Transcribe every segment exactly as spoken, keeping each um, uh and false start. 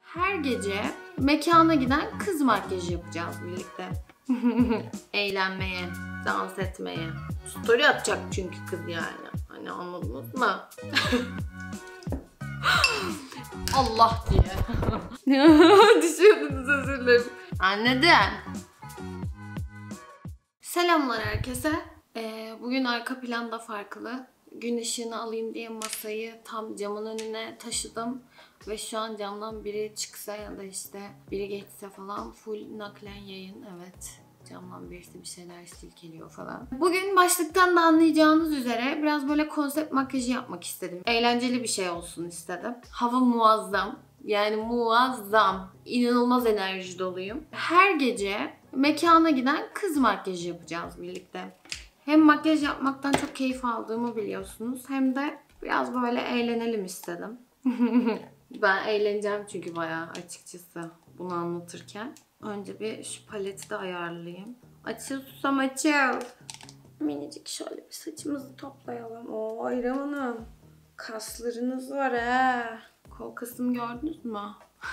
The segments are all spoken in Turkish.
Her gece mekana giden kız makyajı yapacağız birlikte. Eğlenmeye, dans etmeye. Story atacak çünkü kız yani. Hani anladınız mı? Allah diye. Düşüyordunuz, özür dilerim. Anladım. Selamlar herkese. Ee, bugün arka planda farklı. Gün ışığını alayım diye masayı tam camın önüne taşıdım. Ve şu an camdan biri çıksa ya da işte biri geçse falan full naklen yayın. Evet, camdan birisi bir şeyler silkeliyor falan. Bugün başlıktan da anlayacağınız üzere biraz böyle konsept makyajı yapmak istedim. Eğlenceli bir şey olsun istedim. Hava muazzam. Yani muazzam. İnanılmaz enerji doluyum. Her gece mekana giden kız makyajı yapacağız birlikte. Hem makyaj yapmaktan çok keyif aldığımı biliyorsunuz. Hem de biraz böyle eğlenelim istedim. Ben eğleneceğim çünkü bayağı açıkçası bunu anlatırken. Önce bir şu paleti de ayarlayayım. Açıl susam açıl. Minicik şöyle bir saçımızı toplayalım. Oo İrem Hanım. Kaslarınız var ha. Kol kasımı gördünüz mü?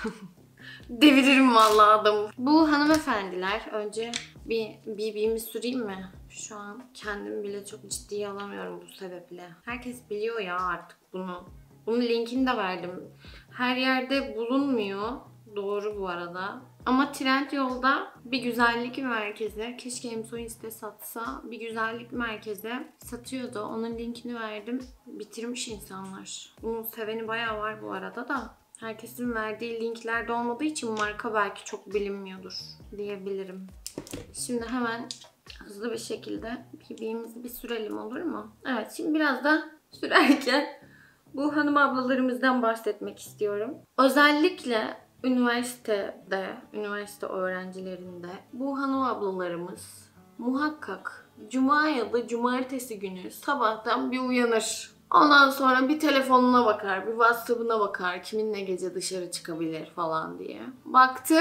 Deviririm vallahi adamı. Bu hanımefendiler önce bir B B'mi süreyim mi? Şu an kendimi bile çok ciddiye alamıyorum bu sebeple. Herkes biliyor ya artık bunu. Bunun linkini de verdim. Her yerde bulunmuyor. Doğru bu arada. Ama Trendyol'da bir güzellik merkezi, keşke Emsoyinste satsa, bir güzellik merkezi satıyordu. Onun linkini verdim. Bitirmiş insanlar. Bunun seveni bayağı var bu arada da. Herkesin verdiği linklerde olmadığı için marka belki çok bilinmiyordur diyebilirim. Şimdi hemen hızlı bir şekilde B B'mizi bir sürelim, olur mu? Evet, şimdi biraz da sürerken bu hanım ablalarımızdan bahsetmek istiyorum. Özellikle üniversitede, üniversite öğrencilerinde bu hanım ablalarımız muhakkak cuma ya da cumartesi günü sabahtan bir uyanır. Ondan sonra bir telefonuna bakar, bir WhatsApp'ına bakar, kiminle gece dışarı çıkabilir falan diye. Baktı,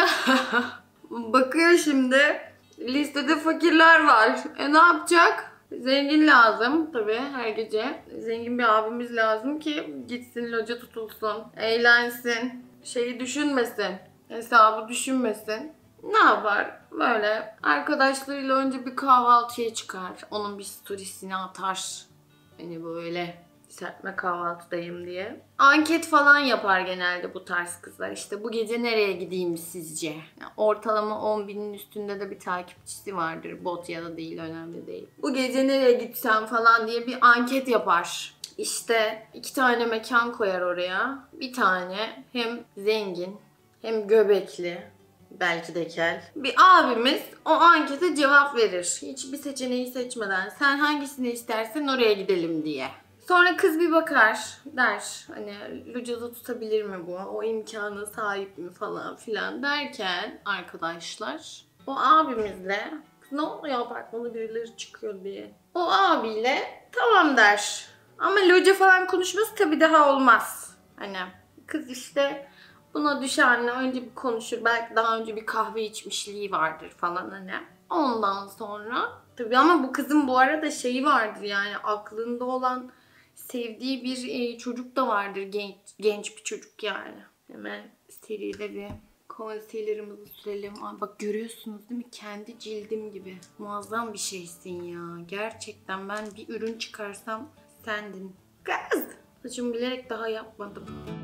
bakıyor şimdi, listede fakirler var. E ne yapacak? Zengin lazım tabii her gece. Zengin bir abimiz lazım ki gitsin loca tutulsun, eğlensin, şeyi düşünmesin, hesabı düşünmesin. Ne yapar? Böyle arkadaşlarıyla önce bir kahvaltıya çıkar. Onun bir storiesini atar. Hani böyle serpme kahvaltıdayım diye. Anket falan yapar genelde bu tarz kızlar. İşte bu gece nereye gideyim sizce? Yani ortalama on binin üstünde de bir takipçisi vardır. Bot ya da değil, önemli değil. Bu gece nereye gitsem falan diye bir anket yapar. İşte iki tane mekan koyar oraya. Bir tane hem zengin hem göbekli, belki de kel bir abimiz o ankete cevap verir. Hiçbir seçeneği seçmeden sen hangisini istersen oraya gidelim diye. Sonra kız bir bakar, der hani locada tutabilir mi bu, o imkana sahip mi falan filan derken arkadaşlar o abimizle ne oluyor bak bana birileri çıkıyor diye. O abiyle tamam der. Ama loca falan konuşması tabii daha olmaz. Hani kız işte buna düşenle önce bir konuşur, belki daha önce bir kahve içmişliği vardır falan hani. Ondan sonra tabii ama bu kızın bu arada şeyi vardır yani aklında olan sevdiği bir e, çocuk da vardır. Genç, genç bir çocuk yani. Hemen seride bir concealer'ımızı sürelim. Ay bak görüyorsunuz değil mi? Kendi cildim gibi. Muazzam bir şeysin ya. Gerçekten ben bir ürün çıkarsam sendin. Kız! Saçımı bilerek daha yapmadım.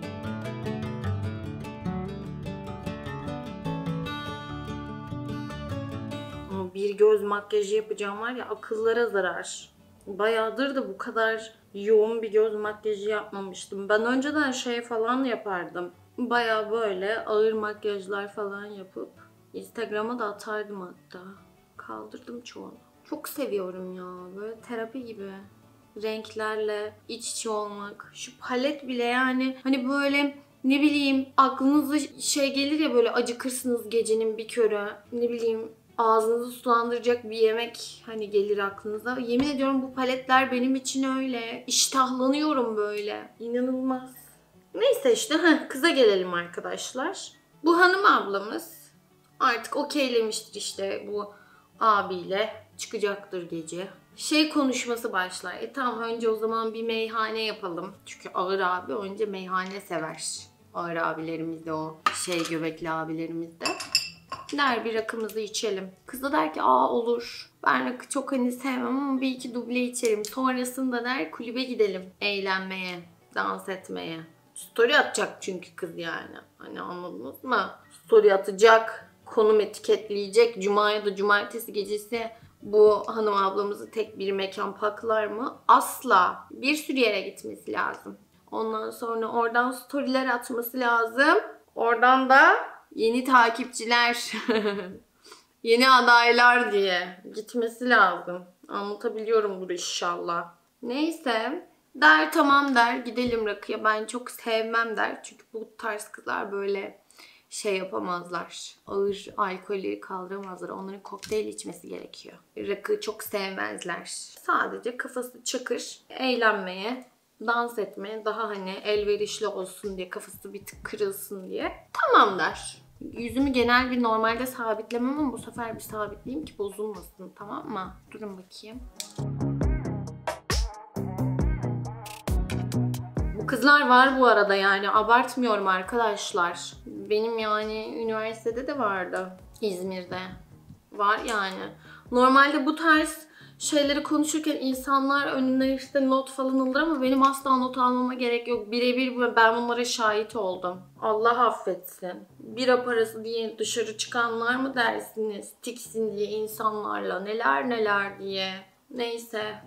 Ama bir göz makyajı yapacağım var ya, akıllara zarar. Bayağıdır da bu kadar yoğun bir göz makyajı yapmamıştım. Ben önceden şey falan yapardım. Bayağı böyle ağır makyajlar falan yapıp Instagram'a da atardım hatta. Kaldırdım çoğunu. Çok seviyorum ya. Böyle terapi gibi. Renklerle iç içe olmak. Şu palet bile yani hani böyle ne bileyim aklınıza şey gelir ya, böyle acıkırsınız gecenin bir körü. Ne bileyim ağzınızı sulandıracak bir yemek hani gelir aklınıza. Yemin ediyorum bu paletler benim için öyle. İştahlanıyorum böyle. İnanılmaz. Neyse işte heh, kıza gelelim arkadaşlar. Bu hanım ablamız artık okeylemiştir işte bu abiyle çıkacaktır gece. Şey konuşması başlar. E tamam önce o zaman bir meyhane yapalım. Çünkü ağır abi önce meyhane sever. Ağır abilerimiz de, o şey göbekli abilerimiz de. Der bir rakımızı içelim. Kız da der ki aa olur. Ben rakı çok hani sevmem ama bir iki duble içerim. Sonrasında der kulübe gidelim. Eğlenmeye, dans etmeye. Story atacak çünkü kız yani. Hani anladınız mı? Story atacak, konum etiketleyecek. Cuma ya da cumartesi gecesi bu hanım ablamızı tek bir mekan paklar mı? Asla. Bir sürü yere gitmesi lazım. Ondan sonra oradan storyler atması lazım. Oradan da yeni takipçiler, yeni adaylar diye gitmesi lazım. Anlatabiliyorumdur inşallah. Neyse. Der tamam der, gidelim rakıya. Ben çok sevmem der. Çünkü bu tarz kızlar böyle şey yapamazlar. Ağır alkolleri kaldıramazlar. Onların kokteyl içmesi gerekiyor. Rakı çok sevmezler. Sadece kafası çakır, eğlenmeye, dans etmeye, daha hani elverişli olsun diye, kafası bir tık kırılsın diye. Tamam der. Yüzümü genel bir normalde sabitlemem ama bu sefer bir sabitleyeyim ki bozulmasın, tamam mı? Durun bakayım. Bu kızlar var bu arada, yani abartmıyorum arkadaşlar. Benim yani üniversitede de vardı. İzmir'de. Var yani. Normalde bu tarz şeyleri konuşurken insanlar önüne işte not falan alır ama benim asla not almama gerek yok. Birebir ben bunlara şahit oldum. Allah affetsin. Bira parası diye dışarı çıkanlar mı dersiniz? Tiksin diye insanlarla neler neler diye. Neyse.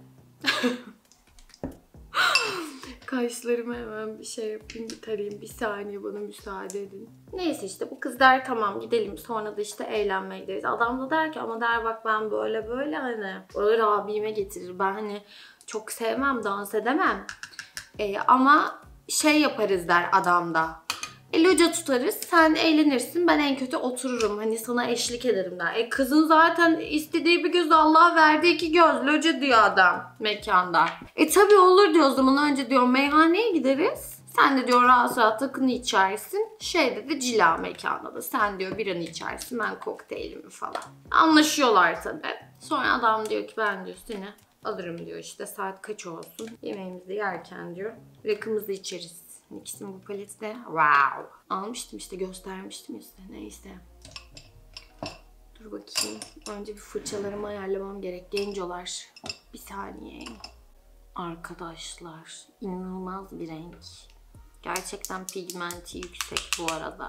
Kaşlarımı hemen bir şey yapayım, bir tarayayım. Bir saniye bana müsaade edin. Neyse işte bu kız der tamam gidelim. Sonra da işte eğlenmeye gideriz. Adam da der ki ama der bak ben böyle böyle hani ağır abime getirir. Ben hani çok sevmem, dans edemem. Ee, ama şey yaparız der adam da. E, loca tutarız, sen eğlenirsin, ben en kötü otururum, hani sana eşlik ederim der. E kızın zaten istediği bir göz, Allah verdi iki göz, loca diyor adam mekanda. E tabi olur diyor, o zaman önce diyor meyhaneye gideriz. Sen de diyor rahat rahat takını içersin. Şeyde de cila mekanda da sen diyor biranı içersin, ben kokteylimi falan. Anlaşıyorlar tabi. Sonra adam diyor ki ben diyor seni alırım diyor, işte saat kaç olsun, yemeğimizi yerken diyor rakımızı içeriz. İkisinin bu paleti de wow. Almıştım işte, göstermiştim işte, neyse. Dur bakayım. Önce bir fırçalarımı ayarlamam gerek. Gencolar. Bir saniye. Arkadaşlar inanılmaz bir renk. Gerçekten pigmenti yüksek bu arada.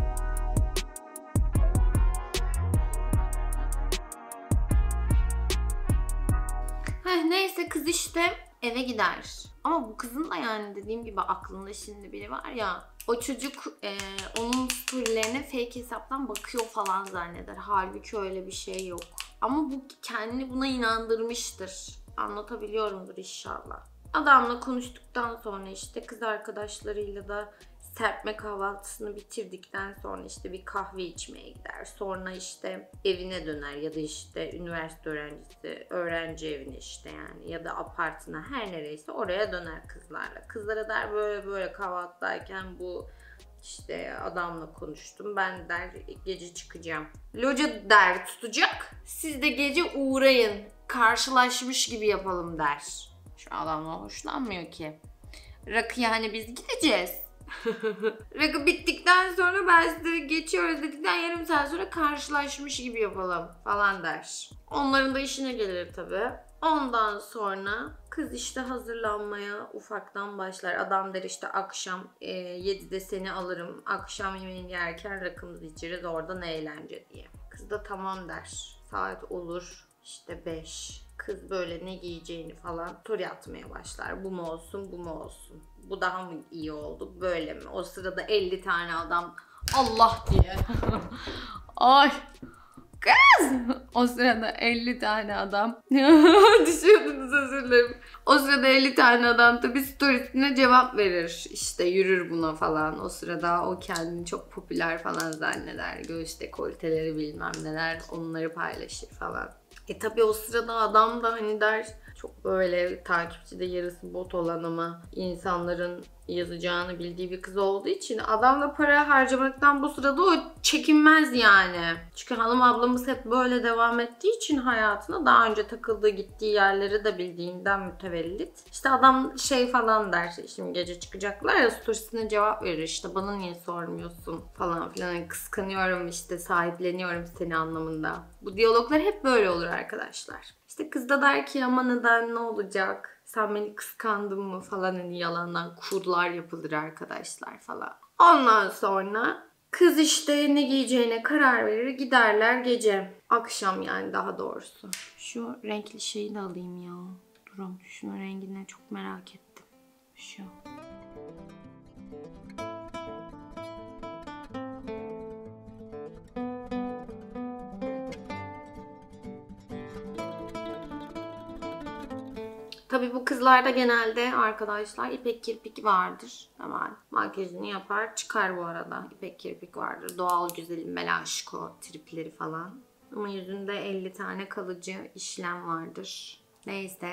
Heh, neyse kız işte eve gider. Ama bu kızın da yani dediğim gibi aklında şimdi biri var ya. O çocuk e, onun storylerine fake hesaptan bakıyor falan zanneder. Halbuki öyle bir şey yok. Ama bu kendini buna inandırmıştır. Anlatabiliyorumdur inşallah. Adamla konuştuktan sonra işte kız arkadaşlarıyla da serpme kahvaltısını bitirdikten sonra işte bir kahve içmeye gider. Sonra işte evine döner ya da işte üniversite öğrencisi, öğrenci evine işte yani ya da apartına, her nereyse oraya döner kızlarla. Kızlara der böyle böyle kahvaltıdayken bu işte adamla konuştum. Ben der gece çıkacağım. Loca der tutacak. Siz de gece uğrayın. Karşılaşmış gibi yapalım der. Şu adamla hoşlanmıyor ki. Rakıya hani biz gideceğiz. Rakı bittikten sonra ben size geçiyoruz dedikten yarım saat sonra karşılaşmış gibi yapalım falan der. Onların da işine gelir tabii. Ondan sonra kız işte hazırlanmaya ufaktan başlar. Adam der işte akşam e, yedide seni alırım. Akşam yemeğini yerken rakımızı içeriz, oradan eğlence diye. Kız da tamam der. Saat olur işte beş. Kız böyle ne giyeceğini falan story atmaya başlar. Bu mu olsun, bu mu olsun? Bu daha mı iyi oldu, böyle mi? O sırada elli tane adam Allah diye. Ay kız! O sırada elli tane adam düşüyordunuz, özür dilerim. O sırada elli tane adam tabii storiesine cevap verir. İşte yürür buna falan. O sırada o kendini çok popüler falan zanneder. Göğüs dekolteleri bilmem neler, onları paylaşır falan. E tabii o sırada adam da hani der çok böyle takipçide yarısı bot olan ama insanların yazacağını bildiği bir kız olduğu için adam da para harcamaktan bu sırada o çekinmez yani. Çünkü hanım ablamız hep böyle devam ettiği için hayatına, daha önce takıldığı gittiği yerleri de bildiğinden mütevellit. İşte adam şey falan der, şimdi gece çıkacaklar ya, storiesine cevap verir işte, bana niye sormuyorsun falan filan, yani kıskanıyorum işte, sahipleniyorum seni anlamında. Bu diyaloglar hep böyle olur arkadaşlar. İşte kız da der ki ama neden, ne olacak? Sen beni kıskandın mı falan, hani yalandan kurlar yapılır arkadaşlar falan. Ondan sonra kız işte ne giyeceğine karar verir, giderler gece. Akşam yani daha doğrusu. Şu renkli şeyi de alayım ya. Durun, şunun rengine çok merak ettim. Şu. Tabii bu kızlarda genelde arkadaşlar ipek kirpik vardır. Hemen makyajını yapar çıkar bu arada. İpek kirpik vardır. Doğal güzelim, melaşko tripleri falan. Ama yüzünde elli tane kalıcı işlem vardır. Neyse.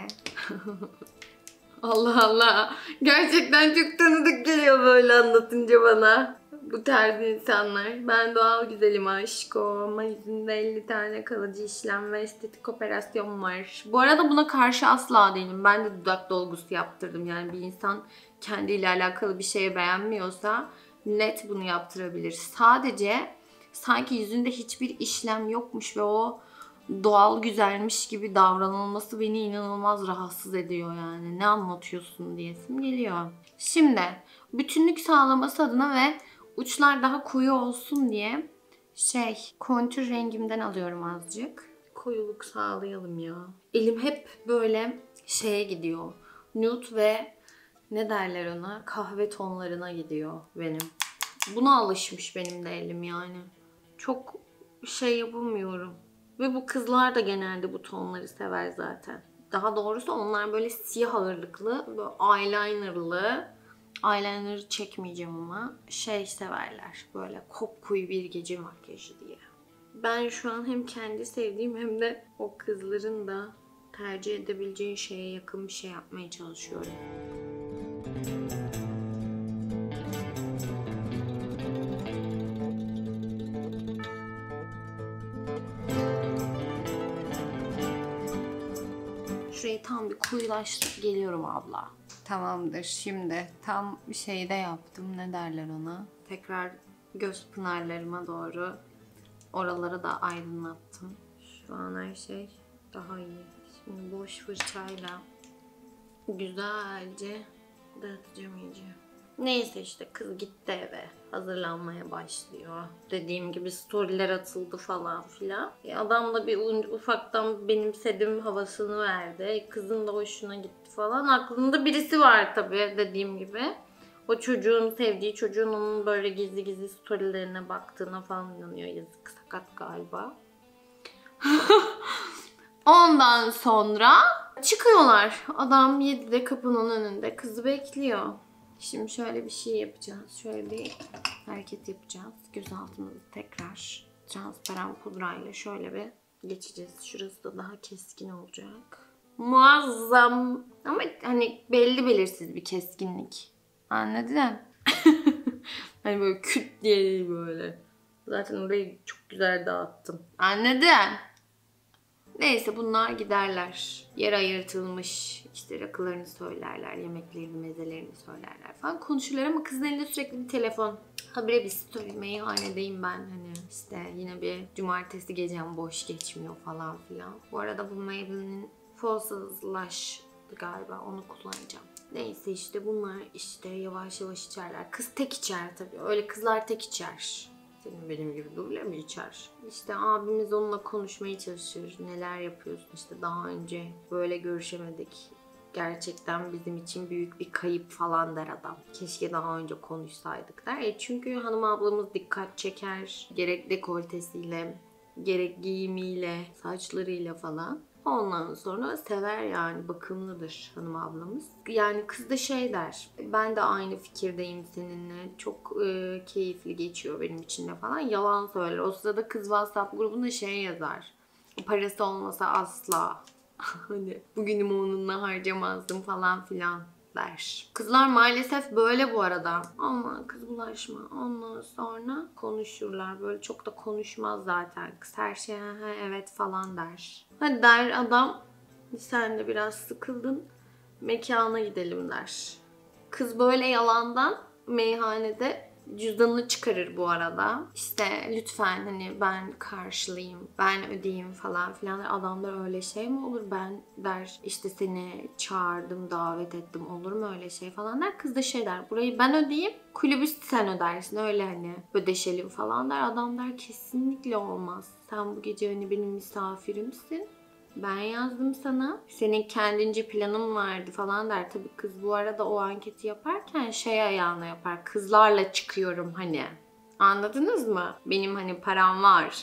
Allah Allah. Gerçekten çok tanıdık geliyor böyle anlatınca bana. Bu tarz insanlar. Ben doğal güzelim aşko ama yüzünde elli tane kalıcı işlem ve estetik operasyon var. Bu arada buna karşı asla değilim. Ben de dudak dolgusu yaptırdım. Yani bir insan kendiyle alakalı bir şeye beğenmiyorsa net bunu yaptırabilir. Sadece sanki yüzünde hiçbir işlem yokmuş ve o doğal güzelmiş gibi davranılması beni inanılmaz rahatsız ediyor yani. Ne anlatıyorsun diyesim geliyor. Şimdi bütünlük sağlaması adına ve uçlar daha koyu olsun diye şey, kontür rengimden alıyorum azıcık. Koyuluk sağlayalım ya. Elim hep böyle şeye gidiyor. Nude ve ne derler ona? Kahve tonlarına gidiyor benim. Buna alışmış benim de elim yani. Çok şey yapamıyorum. Ve bu kızlar da genelde bu tonları sever zaten. Daha doğrusu onlar böyle siyah ağırlıklı, böyle eyelinerlı. Eyeliner'ı çekmeyeceğim ama şey severler. Böyle kopkuyu bir gece makyajı diye. Ben şu an hem kendi sevdiğim hem de o kızların da tercih edebileceği şeye yakın bir şey yapmaya çalışıyorum. Şurayı tam bir koyulaştırıp geliyorum abla. Tamamdır. Şimdi tam şeyde yaptım. Ne derler ona? Tekrar göz pınarlarıma doğru oraları da aydınlattım. Şu an her şey daha iyi. Şimdi boş fırçayla güzelce dağıtacağım iyice. Neyse işte kız gitti eve. Hazırlanmaya başlıyor. Dediğim gibi storyler atıldı falan filan. Adam da bir ufaktan benimsedim havasını verdi. Kızın da hoşuna gitti falan. Aklında birisi var tabii dediğim gibi. O çocuğun, sevdiği çocuğun onun böyle gizli gizli storylerine baktığına falan inanıyor. Yazık, sakat galiba. Ondan sonra çıkıyorlar. Adam yedide kapının önünde kızı bekliyor. Şimdi şöyle bir şey yapacağız. Şöyle bir hareket yapacağız. Göz altımızı tekrar transparan pudrayla şöyle bir geçeceğiz. Şurası da daha keskin olacak. Muazzam. Ama hani belli belirsiz bir keskinlik. Anladın? Hani böyle küt diye değil böyle. Zaten orayı çok güzel dağıttım. Anladın? Neyse bunlar giderler. Yer ayırtılmış. İşte rakılarını söylerler, yemeklerini, mezelerini söylerler falan. Konuşurlar ama kızın elinde sürekli bir telefon. Habire bir story, meyhanedeyim ben hani. İşte yine bir cumartesi gecem boş geçmiyor falan filan. Bu arada bu Maybelline'in False Lash galiba, onu kullanacağım. Neyse işte bunlar işte yavaş yavaş içerler. Kız tek içer tabii. Öyle kızlar tek içer. Senin benim gibi duble mi içer? İşte abimiz onunla konuşmaya çalışır. Neler yapıyorsun işte, daha önce böyle görüşemedik. Gerçekten bizim için büyük bir kayıp falan der adam. Keşke daha önce konuşsaydık der. E çünkü hanım ablamız dikkat çeker. Gerek dekoltesiyle, gerek giyimiyle, saçlarıyla falan. Ondan sonra sever yani, bakımlıdır hanım ablamız. Yani kız da şey der, ben de aynı fikirdeyim seninle, çok e, keyifli geçiyor benim için de falan, yalan söyler. O sırada kız WhatsApp grubunda şey yazar, parası olmasa asla hani bugünümü onunla harcamazdım falan filan der. Kızlar maalesef böyle bu arada. Ama kız bulaşma. Ondan sonra konuşurlar. Böyle çok da konuşmaz zaten. Kız her şeye evet falan der. Hadi der adam, sen de biraz sıkıldın, mekana gidelim der. Kız böyle yalandan meyhanede cüzdanını çıkarır bu arada. İşte lütfen hani ben karşılayayım, ben ödeyeyim falan filan. Adamlar öyle şey mi olur? Ben der işte seni çağırdım, davet ettim, olur mu öyle şey falan der. Kız da şey der, burayı ben ödeyeyim, kulübü sen ödersin, öyle hani ödeşelim falan der. Adam der kesinlikle olmaz. Sen bu gece hani benim misafirimsin. Ben yazdım sana. Senin kendince planın vardı falan der. Tabii kız bu arada o anketi yaparken şey ayağına yapar. Kızlarla çıkıyorum hani. Anladınız mı? Benim hani param var.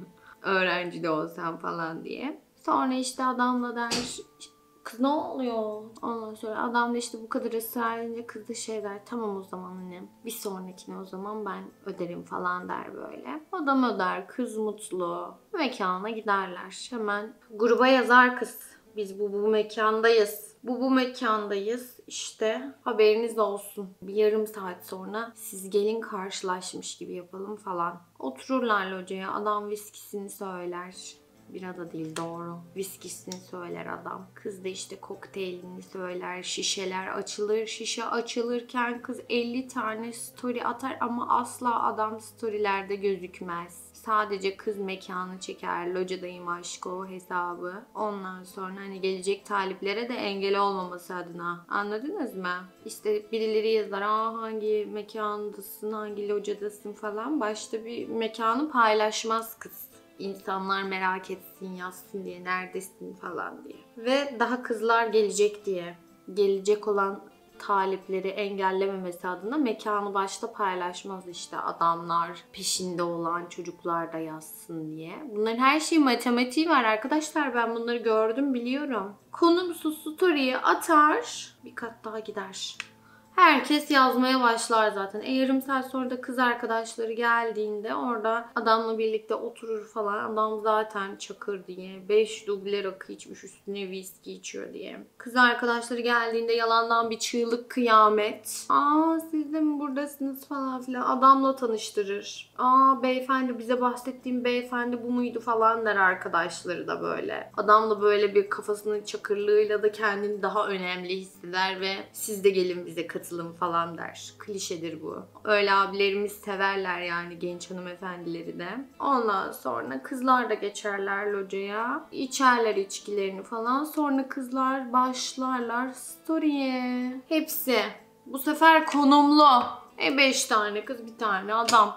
Öğrenci de olsam falan diye. Sonra işte adamla der, kız ne oluyor? Ondan sonra adam da işte bu kadar ısrar edince kız da şey der, tamam o zaman hani bir sonrakine o zaman ben öderim falan der böyle. Adam öder, kız mutlu. Mekana giderler. Hemen gruba yazar kız. Biz bu bu mekandayız. Bu bu mekandayız. İşte haberiniz olsun. Bir yarım saat sonra siz gelin karşılaşmış gibi yapalım falan. Otururlar locaya. Adam viskisini söyler. Bira da değil, doğru. Viskisini söyler adam. Kız da işte kokteylini söyler. Şişeler açılır. Şişe açılırken kız elli tane story atar ama asla adam storylerde gözükmez. Sadece kız mekanı çeker. Locadayım aşko hesabı. Ondan sonra hani gelecek taliplere de engel olmaması adına. Anladınız mı? İşte birileri yazar. Aa hangi mekandasın, hangi locadasın falan. Başta bir mekanı paylaşmaz kız. İnsanlar merak etsin, yazsın diye, neredesin falan diye. Ve daha kızlar gelecek diye, gelecek olan talipleri engellememesi adına mekanı başta paylaşmaz işte, adamlar peşinde olan çocuklar da yazsın diye. Bunların her şeyi matematiği var arkadaşlar, ben bunları gördüm, biliyorum. Konumsuz story'yi atar, bir kat daha gider. Herkes yazmaya başlar zaten. E, yarım saat sonra da kız arkadaşları geldiğinde orada adamla birlikte oturur falan. Adam zaten çakır diye. beş duble rakı içmiş, üstüne viski içiyor diye. Kız arkadaşları geldiğinde yalandan bir çığlık kıyamet. Aa siz de mi buradasınız falan filan. Adamla tanıştırır. Aa beyefendi, bize bahsettiğim beyefendi bu muydu falan der arkadaşları da böyle. Adamla böyle bir kafasının çakırlığıyla da kendini daha önemli hisseder ve siz de gelin bize katılın falan der. Klişedir bu. Öyle abilerimiz severler yani, genç hanımefendileri de. Ondan sonra kızlar da geçerler locaya. İçerler içkilerini falan. Sonra kızlar başlarlar story'e. Hepsi. Bu sefer konumlu. E beş tane kız, bir tane adam.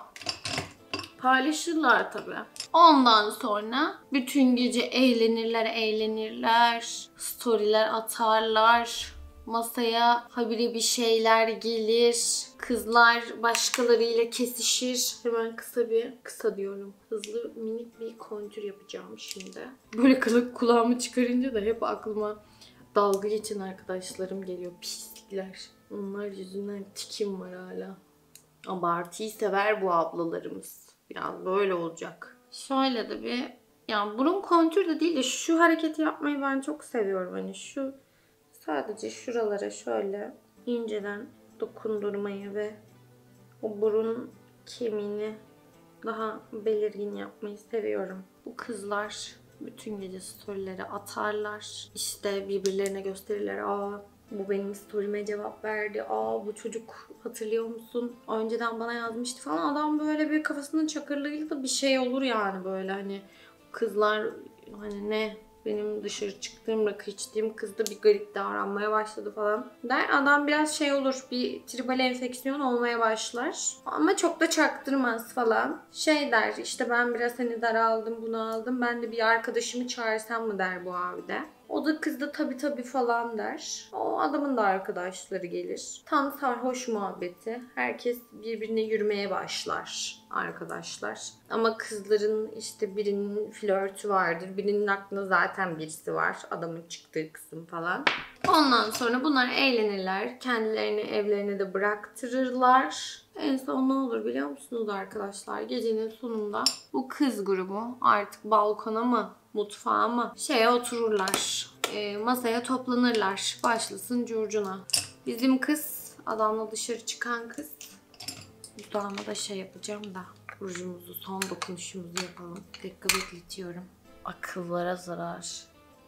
Paylaşırlar tabii. Ondan sonra bütün gece eğlenirler, eğlenirler. Story'ler atarlar. Masaya habire bir şeyler gelir. Kızlar başkalarıyla kesişir. Hemen kısa bir, kısa diyorum, hızlı minik bir kontür yapacağım şimdi. Böyle kılık kulağımı çıkarınca da hep aklıma dalga geçen arkadaşlarım geliyor. Pislikler. Onlar yüzünden tikim var hala. Abartıyı sever bu ablalarımız. Biraz böyle olacak. Şöyle de bir, yani burun kontür de değil de şu hareketi yapmayı ben çok seviyorum. Hani şu sadece şuralara şöyle inceden dokundurmayı ve o burun kemiğini daha belirgin yapmayı seviyorum. Bu kızlar bütün gece storyleri atarlar. İşte birbirlerine gösterirler. Aa bu benim story'me cevap verdi. Aa bu çocuk hatırlıyor musun? Önceden bana yazmıştı falan. Adam böyle bir kafasının çakırlığıyla da bir şey olur yani, böyle hani kızlar hani ne, benim dışarı çıktığım, rakı içtiğim kız da bir garip davranmaya başladı falan der. Adam biraz şey olur, bir tribal enfeksiyon olmaya başlar. Ama çok da çaktırmaz falan. Şey der işte, ben biraz hani daraldım, bunu aldım, ben de bir arkadaşımı çağırsam mı der bu abi de. O da kız da tabii tabii falan der. O adamın da arkadaşları gelir. Tam sarhoş muhabbeti. Herkes birbirine yürümeye başlar arkadaşlar. Ama kızların işte birinin flörtü vardır. Birinin aklında zaten birisi var. Adamın çıktığı kısım falan. Ondan sonra bunlar eğlenirler. Kendilerini evlerine de bıraktırırlar. En son ne olur biliyor musunuz arkadaşlar? Gecenin sonunda bu kız grubu artık balkona mı, mutfağa mı şeye otururlar. E, masaya toplanırlar. Başlasın curcuna. Bizim kız, adamla dışarı çıkan kız. Dudağıma da şey yapacağım da rujumuzu, son dokunuşumuzu yapalım. Bir dakika bekletiyorum. Akıllara zarar.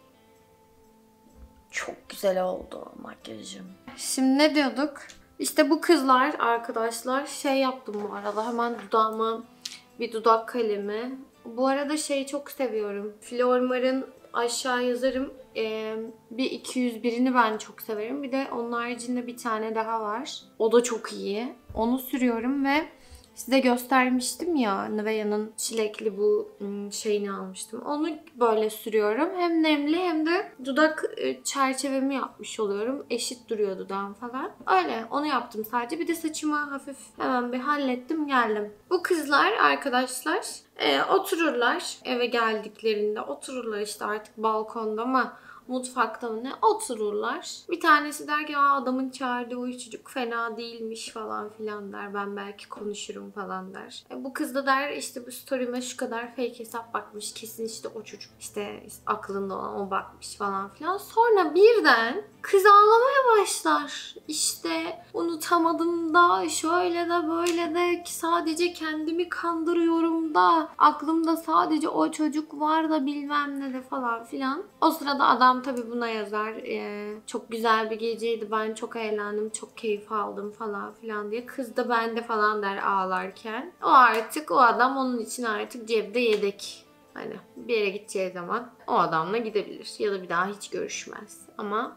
Çok güzel oldu makyajım. Şimdi ne diyorduk? İşte bu kızlar, arkadaşlar, şey yaptım bu arada. Hemen dudağıma bir dudak kalemi. Bu arada şeyi çok seviyorum. Flormar'ın, aşağı yazarım, ee, bir iki yüz birini ben çok severim. Bir de onun haricinde bir tane daha var. O da çok iyi. Onu sürüyorum ve size göstermiştim ya, Nivea'nın çilekli bu şeyini almıştım. Onu böyle sürüyorum. Hem nemli hem de dudak çerçevemi yapmış oluyorum. Eşit duruyor dudağım falan. Öyle, onu yaptım sadece. Bir de saçımı hafif hemen bir hallettim, geldim. Bu kızlar, arkadaşlar, e, otururlar. Eve geldiklerinde otururlar işte artık balkonda mı, mutfakta mı ne, otururlar. Bir tanesi der ki aa, adamın çağırdığı o çocuk fena değilmiş falan filan der. Ben belki konuşurum falan der. E, bu kız da der işte bu story'me şu kadar fake hesap bakmış. Kesin işte o çocuk işte, işte aklında olan o bakmış falan filan. Sonra birden kız ağlamaya başlar. İşte unutamadım da, şöyle de böyle de, sadece kendimi kandırıyorum da, aklımda sadece o çocuk var da bilmem ne de falan filan. O sırada adam tabii buna yazar. Ee, çok güzel bir geceydi, ben çok eğlendim, çok keyif aldım falan filan diye. Kız da ben de falan der ağlarken. O artık, o adam onun için artık cebde yedek. Hani bir yere gideceği zaman o adamla gidebilir ya da bir daha hiç görüşmez. Ama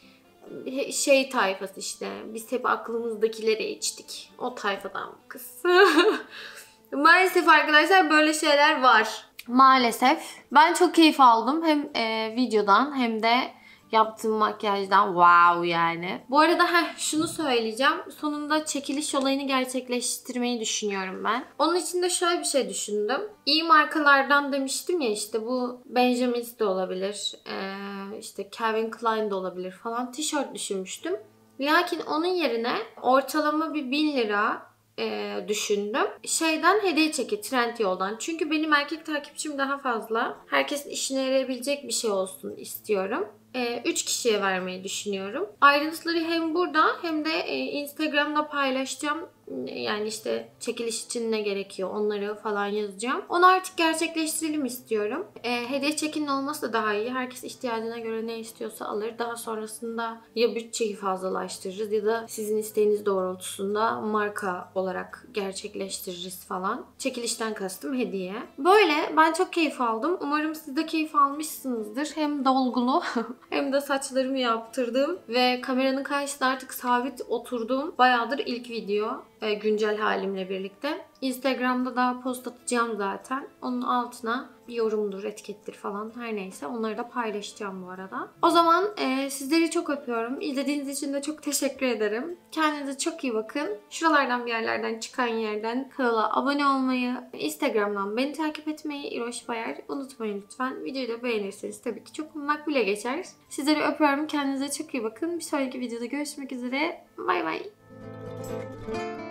şey tayfası işte, biz hep aklımızdakileri içtik. O tayfadan bu kız. Maalesef arkadaşlar böyle şeyler var. Maalesef. Ben çok keyif aldım. Hem e, videodan hem de yaptığım makyajdan. Wow yani. Bu arada heh, şunu söyleyeceğim. Sonunda çekiliş olayını gerçekleştirmeyi düşünüyorum ben. Onun için de şöyle bir şey düşündüm. İyi markalardan demiştim ya, işte bu Benjamin's de olabilir. Ee, işte Calvin Klein de olabilir falan. Tişört düşünmüştüm. Lakin onun yerine ortalama bir bin lira E, düşündüm. Şeyden hediye çeki, Trendyol'dan. Çünkü benim erkek takipçim daha fazla. Herkesin işine yarayabilecek bir şey olsun istiyorum. üç kişiye vermeyi düşünüyorum. Ayrıntıları hem burada hem de e, Instagram'da paylaşacağım. Yani işte çekiliş için ne gerekiyor onları falan yazacağım. Onu artık gerçekleştirelim istiyorum. E, hediye çekinin olması da daha iyi. Herkes ihtiyacına göre ne istiyorsa alır. Daha sonrasında ya bütçeyi fazlalaştırırız ya da sizin isteğiniz doğrultusunda marka olarak gerçekleştiririz falan. Çekilişten kastım hediye. Böyle ben çok keyif aldım. Umarım siz de keyif almışsınızdır. Hem dolgulu hem de saçlarımı yaptırdım ve kameranın karşısında artık sabit oturduğum bayağıdır ilk video. Güncel halimle birlikte. Instagram'da daha post atacağım zaten. Onun altına bir yorumdur, etikettir falan, her neyse onları da paylaşacağım bu arada. O zaman e, sizleri çok öpüyorum. İzlediğiniz için de çok teşekkür ederim. Kendinize çok iyi bakın. Şuralardan bir yerlerden çıkan yerden kanala abone olmayı, Instagram'dan beni takip etmeyi, İroş Bayar, unutmayın lütfen. Videoyu da beğenirseniz tabii ki çok makbule geçer. Sizleri öpüyorum. Kendinize çok iyi bakın. Bir sonraki videoda görüşmek üzere. Bay bay.